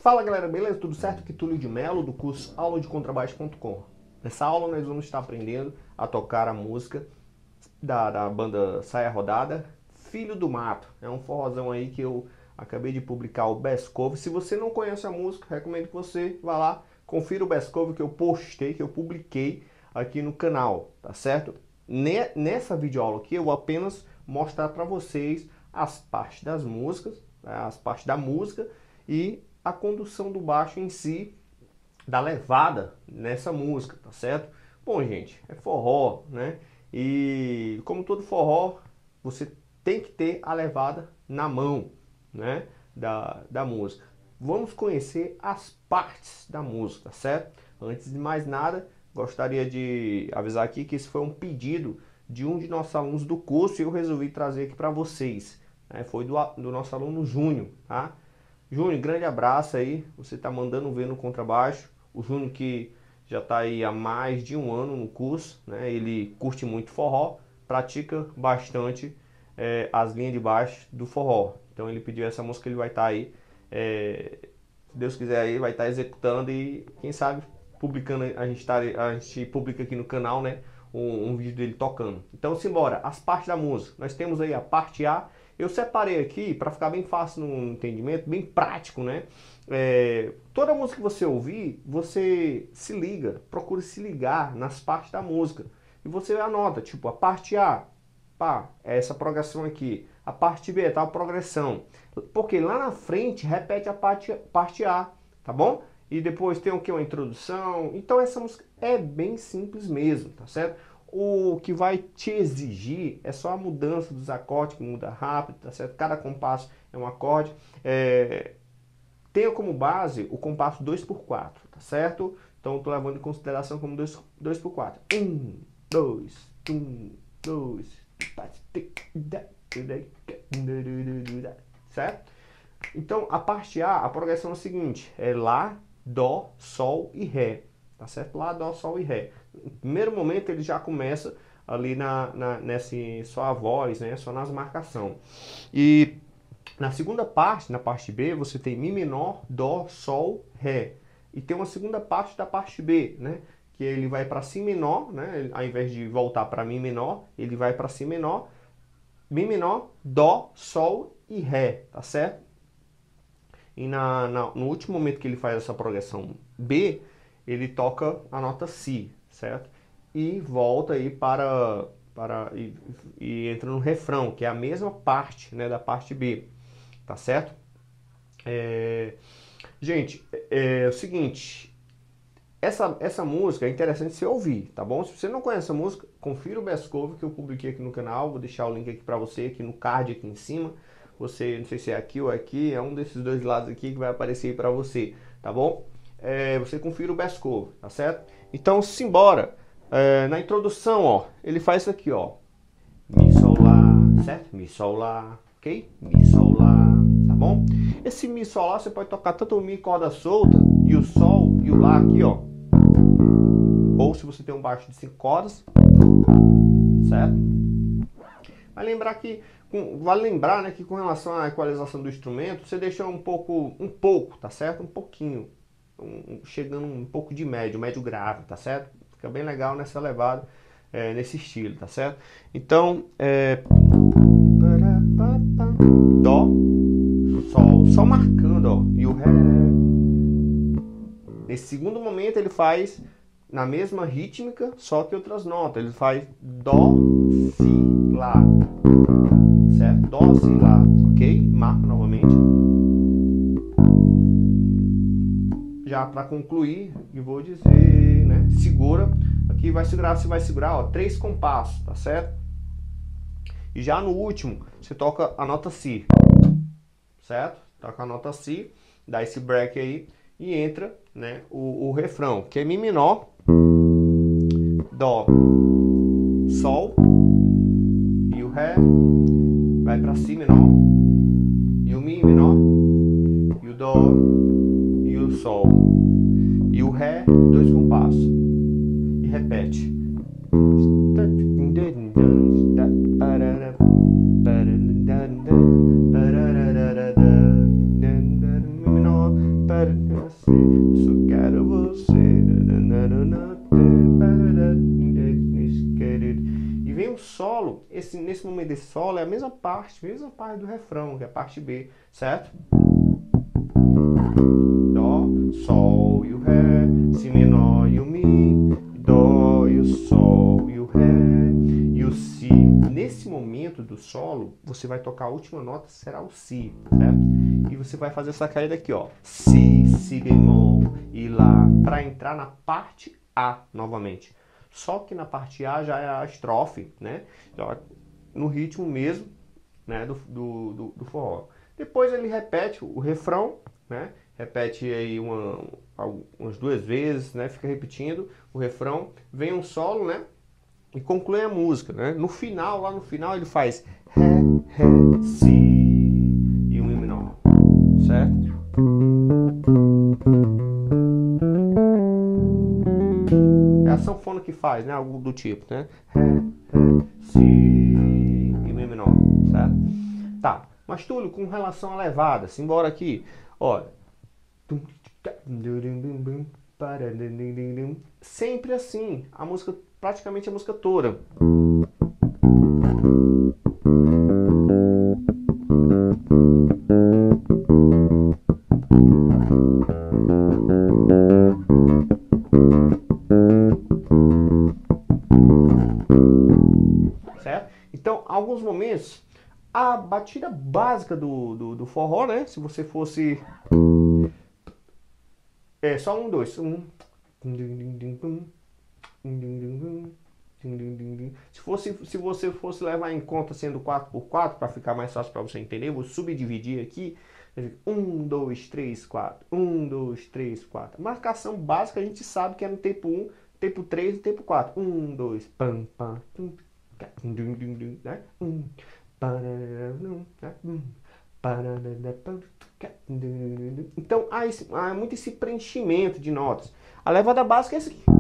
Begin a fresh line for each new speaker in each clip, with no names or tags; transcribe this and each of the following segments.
Fala galera, beleza? Tudo certo? Aqui Túlio de Melo do curso auladecontrabaixo.com. Nessa aula nós vamos estar aprendendo a tocar a música da banda Saia Rodada, Filho do Mato. É um forrozão aí que eu acabei de publicar o Best Cover. Se você não conhece a música, recomendo que você vá lá, confira o Best Cover que eu postei, que eu publiquei aqui no canal, tá certo? Nessa videoaula aqui eu vou apenas mostrar para vocês as partes das músicas, as partes da música e a condução do baixo em si, da levada nessa música, tá certo? Bom, gente, é forró, né? E como todo forró, você tem que ter a levada na mão, né? Da música. Vamos conhecer as partes da música, tá certo? Antes de mais nada, gostaria de avisar aqui que esse foi um pedido de um de nossos alunos do curso e eu resolvi trazer aqui para vocês, né? Foi do nosso aluno Júnior, tá? Júnior, grande abraço aí, você tá mandando ver no contrabaixo. O Júnior que já está aí há mais de um ano no curso, né? Ele curte muito forró, pratica bastante as linhas de baixo do forró. Então ele pediu essa música, ele vai estar aí, se Deus quiser aí, vai estar executando e quem sabe publicando, a gente publica aqui no canal, né? Um vídeo dele tocando. Então simbora, as partes da música. Nós temos aí a parte A. Eu separei aqui para ficar bem fácil no entendimento, bem prático, né? Toda música que você ouvir, você se liga, procure se ligar nas partes da música. E você anota, tipo, a parte A, pá, é essa progressão aqui. A parte B é tal progressão. Porque lá na frente repete a parte A, tá bom? E depois tem o que? Uma introdução. Então essa música é bem simples mesmo, tá certo? O que vai te exigir é só a mudança dos acordes, que muda rápido, tá certo? Cada compasso é um acorde. Tenha como base o compasso 2x4, tá certo? Então eu tô levando em consideração como 2x4. 1, 2, 1, 2, certo? Então a parte A, a progressão é a seguinte, é Lá, Dó, Sol e Ré, tá certo? Lá, Dó, Sol e Ré. No primeiro momento ele já começa ali nesse só a voz, né? Só nas marcações. E na segunda parte, na parte B, você tem Mi menor, Dó, Sol, Ré. E tem uma segunda parte da parte B, né? Que ele vai para Si menor, né? Ao invés de voltar para Mi menor, ele vai para Si menor, Mi menor, Dó, Sol e Ré, tá certo? E no último momento que ele faz essa progressão B, ele toca a nota Si, certo? E volta aí e entra no refrão, que é a mesma parte, né, da parte B, tá certo? Gente, é o seguinte, essa música é interessante você ouvir, tá bom? Se você não conhece essa música, confira o Best Cover que eu publiquei aqui no canal, vou deixar o link aqui pra você, aqui no card aqui em cima. Você, não sei se é aqui ou aqui, é um desses dois lados aqui que vai aparecer aí pra você, tá bom? Você confira o Best Cover, tá certo? Então, simbora! Na introdução, ó, ele faz isso aqui, ó. Mi, Sol, Lá, certo? Mi, Sol, Lá, ok? Mi, Sol, Lá, tá bom? Esse Mi, Sol, Lá você pode tocar tanto o Mi corda solta e o Sol e o Lá aqui, ó. Ou se você tem um baixo de 5 cordas, certo? Vale lembrar, né, que com relação à equalização do instrumento, você deixa um pouco, tá certo? Um pouquinho, chegando um pouco de médio grave, tá certo? Fica bem legal nessa levada, nesse estilo, tá certo? Então, Dó, Sol, só marcando, ó, e o Ré. Nesse segundo momento ele faz na mesma rítmica, só que outras notas. Ele faz Dó, Si, Lá, certo? Dó, Si, Lá, ok? Marco novamente. Já para concluir, eu vou dizer, né? Segura, aqui você vai segurar, ó, 3 compassos, tá certo? E já no último, você toca a nota Si, certo? Toca a nota Si, dá esse break aí e entra, né, o refrão, que é Mi menor, Dó, Sol e o Ré, vai para Si menor, e o Mi menor, e o Dó, e o Sol, e o Ré, 2 compassos, e repete. Mi menor, Só quero você. E vem um solo. Nesse momento desse solo é a mesma parte do refrão, que é a parte B, certo? Dó, sol e o ré, si menor e o mi, dó e o sol e o ré e o si. Nesse momento do solo, você vai tocar a última nota, será o si, certo? E você vai fazer essa caída aqui, ó, si, si bemol e lá, para entrar na parte A novamente. Só que na parte A já é a estrofe, né? No ritmo mesmo, né? Do forró. Depois ele repete o refrão, né? Repete aí umas 2 vezes, né? Fica repetindo o refrão, vem um solo, né? E conclui a música, né? No final, lá no final, ele faz ré, ré, si e um mi menor, certo? É a sanfona que faz, né? Algo do tipo, né? Ré, ré, si e mi menor, certo? Tá, mas Túlio, com relação à levada, simbora aqui, ó. Sempre assim, a música, praticamente a música toda. Certo? Então, alguns momentos, a batida básica do forró, né? Se você fosse... É só 1, 2, 1. Se você fosse levar em conta sendo 4x4, para ficar mais fácil para você entender, vou subdividir aqui. 1, 2, 3, 4. 1, 2, 3, 4. Marcação básica a gente sabe que é no tempo 1, tempo 3 e tempo 4. 1, 2, pam, pam, né? Então há muito esse preenchimento de notas. A levada básica é essa aqui.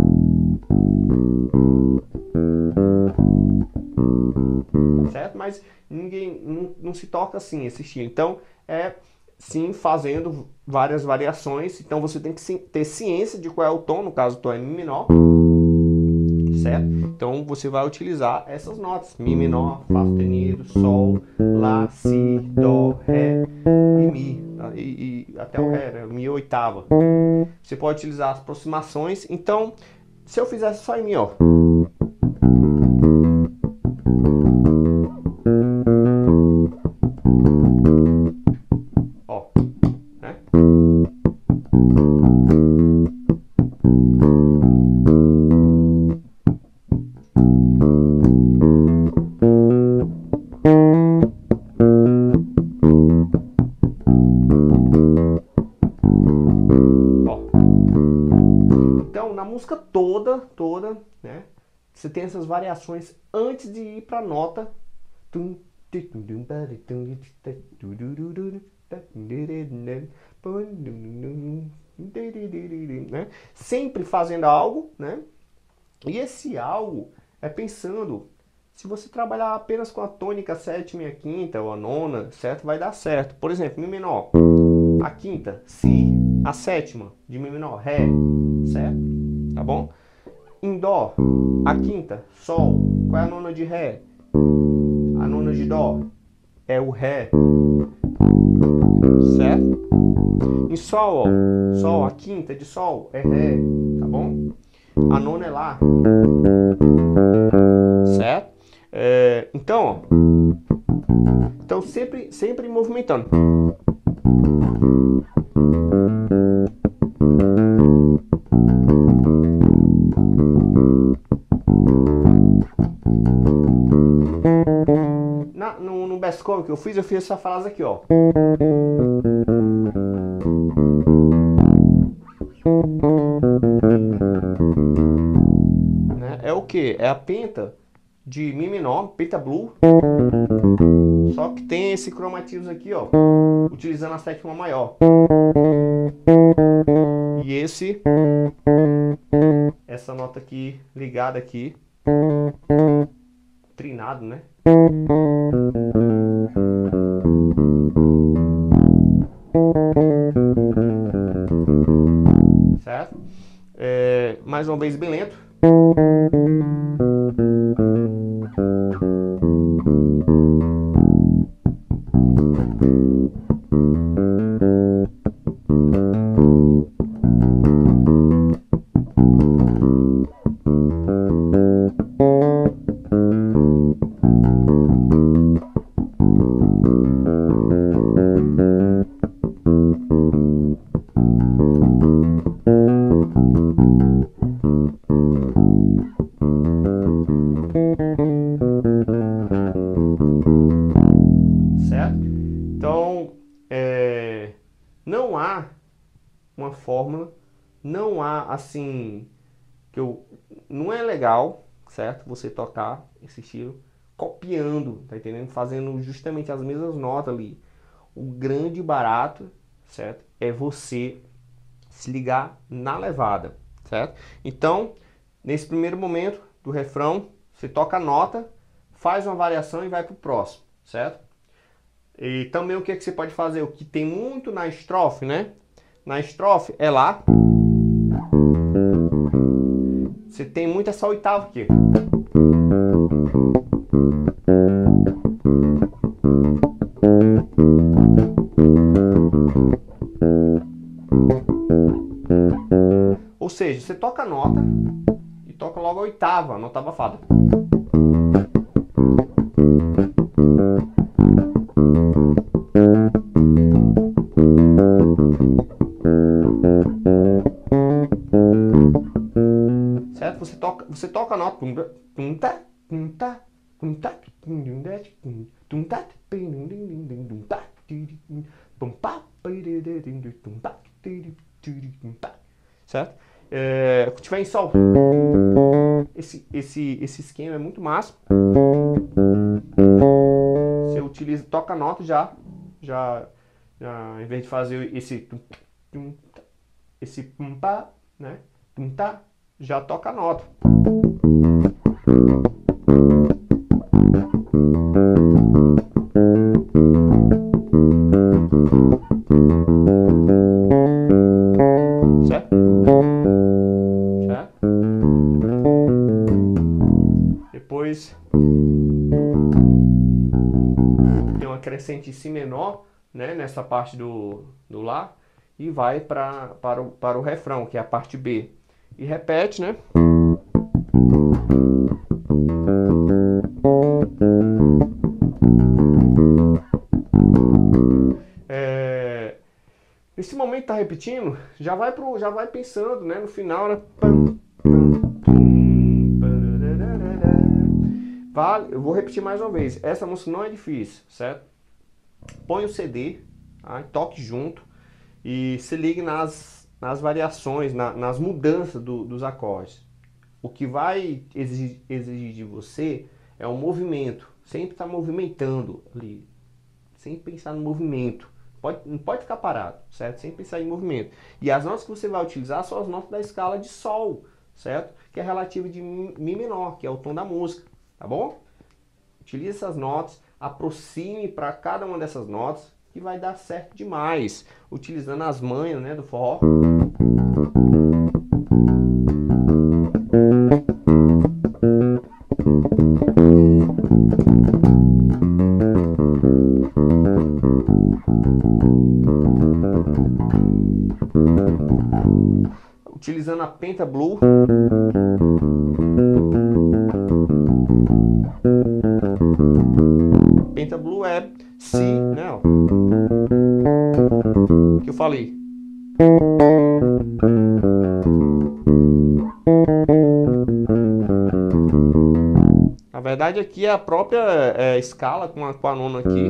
Certo? Mas ninguém não se toca assim esse estilo. Então é sim fazendo várias variações. Então você tem que ter ciência de qual é o tom, no caso o tom é Mi menor. Certo? Então você vai utilizar essas notas: Mi menor, Fá sustenido, Sol, Lá, Si, Dó, Ré e Mi. E até o Ré, né? Mi oitava. Você pode utilizar as aproximações. Então, se eu fizesse só em Mi, ó. Ó, né? Então, na música toda, né? Você tem essas variações antes de ir para a nota. Né? Sempre fazendo algo, né? E esse algo é pensando, se você trabalhar apenas com a tônica sétima e a quinta, ou a nona, certo? Vai dar certo. Por exemplo, Mi menor, a quinta, Si, a sétima de Mi menor, Ré, certo? Tá bom? Em Dó, a quinta, Sol. Qual é a nona de Ré? A nona de Dó é o Ré, certo? Em Sol, ó, Sol, a quinta de Sol é Ré, tá bom? A nona é Lá, certo? Então, ó, então sempre movimentando. No Best Cover que eu fiz essa frase aqui, ó. Né? É o que? É a penta de Mi menor, penta blue. Só que tem esse cromatismo aqui, ó, utilizando a sétima maior. E essa nota aqui ligada aqui, trinado, né? certo? Mais uma vez bem lento. Certo? Então, não há uma fórmula, não há assim, não é legal, certo? Você tocar esse estilo copiando, tá entendendo? Fazendo justamente as mesmas notas ali. O grande barato, certo? É você se ligar na levada, certo? Então, nesse primeiro momento do refrão, você toca a nota, faz uma variação e vai pro próximo, certo? E também o que você pode fazer? O que tem muito na estrofe, né? Na estrofe é Lá. Você tem muito essa oitava aqui. Ou seja, você toca a nota e toca logo a oitava, a nota abafada. Certo? Você toca a nota. Certo? Se tiver em sol, esse esquema é muito massa. Você utiliza, toca a nota já em vez de fazer esse pá, né? Já toca a nota. Certo? Certo? Depois tem uma crescente em si menor, né? Nessa parte do Lá. E vai para o refrão, que é a parte B. E repete, né? Nesse momento tá repetindo, já vai pensando, né? No final, né? Vale, eu vou repetir mais uma vez. Essa música não é difícil, certo? Põe o CD, tá? Toque junto e se ligue nas variações, nas mudanças dos acordes. O que vai exigir de você é um movimento. Sempre estar movimentando ali. Sempre pensar no movimento. Não pode ficar parado, certo? Sempre pensar em movimento. E as notas que você vai utilizar são as notas da escala de Sol, certo? Que é relativa de Mi menor, que é o tom da música, tá bom? Utilize essas notas, aproxime para cada uma dessas notas, que vai dar certo demais. Utilizando as manhas, né, do forró. Utilizando a Penta Blue. Penta Blue é Si, né? Ó. Que eu falei. Na verdade aqui é a própria escala com a nona aqui.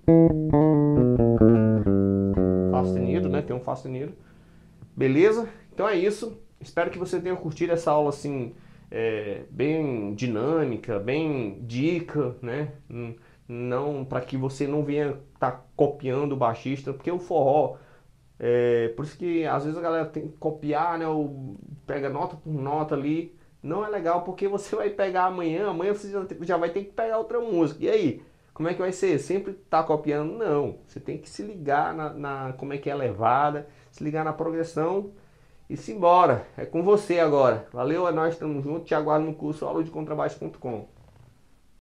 Fá sustenido, né? Tem um Fá sustenido. Beleza? Então é isso. Espero que você tenha curtido essa aula assim, bem dinâmica, bem dica, né? Não, para que você não venha estar copiando o baixista, porque o forró, por isso que às vezes a galera tem que copiar, né? Ou pega nota por nota ali. Não é legal porque você vai pegar amanhã você já vai ter que pegar outra música. E aí? Como é que vai ser? Sempre tá copiando? Não. Você tem que se ligar como é que é a levada, se ligar na progressão E simbora, é com você agora. Valeu, é nós, estamos juntos, te aguardo no curso auladecontrabaixo.com.